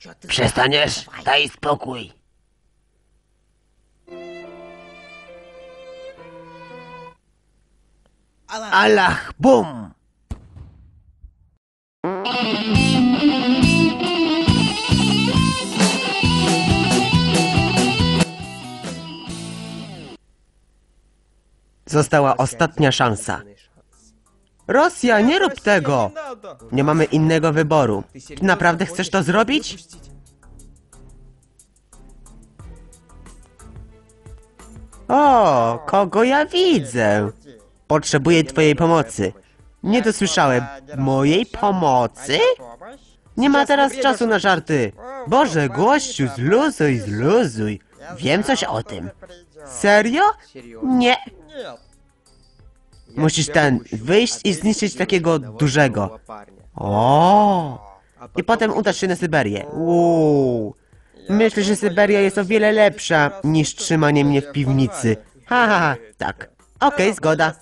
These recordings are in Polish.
Przestaniesz? Daj spokój. Allah, bum! Została ostatnia szansa. Rosja, nie rób tego! Nie mamy innego wyboru. Ty naprawdę chcesz to zrobić? O, kogo ja widzę? Potrzebuję twojej pomocy. Nie dosłyszałem. Mojej pomocy? Nie ma teraz czasu na żarty. Boże, gościu, zluzuj, zluzuj. Wiem coś o tym. Serio? Nie. Musisz wyjść i zniszczyć takiego dużego. O! I potem udasz się na Syberię. Myślę, że Syberia jest o wiele lepsza niż trzymanie mnie w piwnicy. Ha, tak. Okej, zgoda.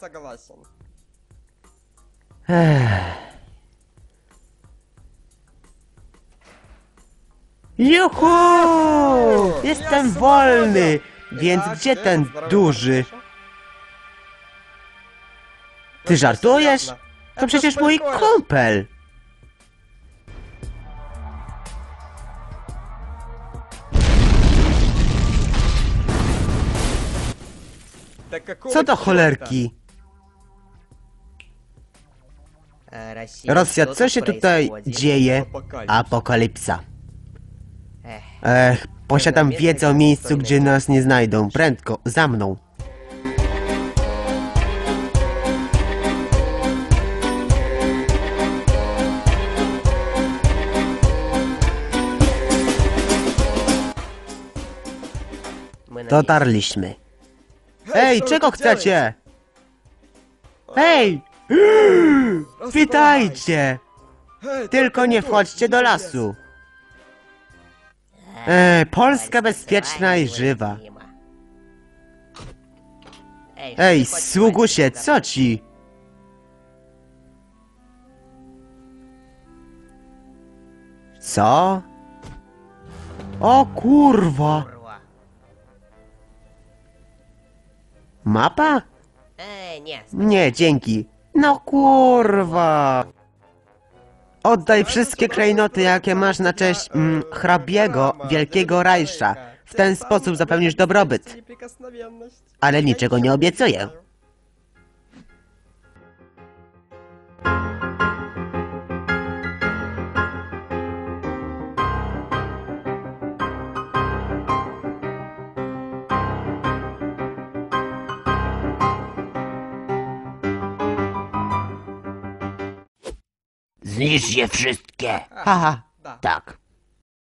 Juhu! Jestem wolny! Więc gdzie ten duży? Ty żartujesz? To przecież mój kumpel! Co do cholerki? Rosja, co się tutaj dzieje? Apokalipsa. Posiadam wiedzę o miejscu, gdzie nas nie znajdą. Prędko, za mną. Dotarliśmy. Ej, czego chcecie? Hej! Witajcie! Tylko nie wchodźcie do lasu. Polska bezpieczna i żywa. Ej, sługusie, co ci? Co? O kurwa! Mapa? Nie, dzięki. No kurwa! Oddaj wszystkie klejnoty, jakie masz na cześć hrabiego Wielkiego Rajsza. W ten sposób zapewnisz dobrobyt. Ale niczego nie obiecuję. Zniszcz je wszystkie. Haha, tak.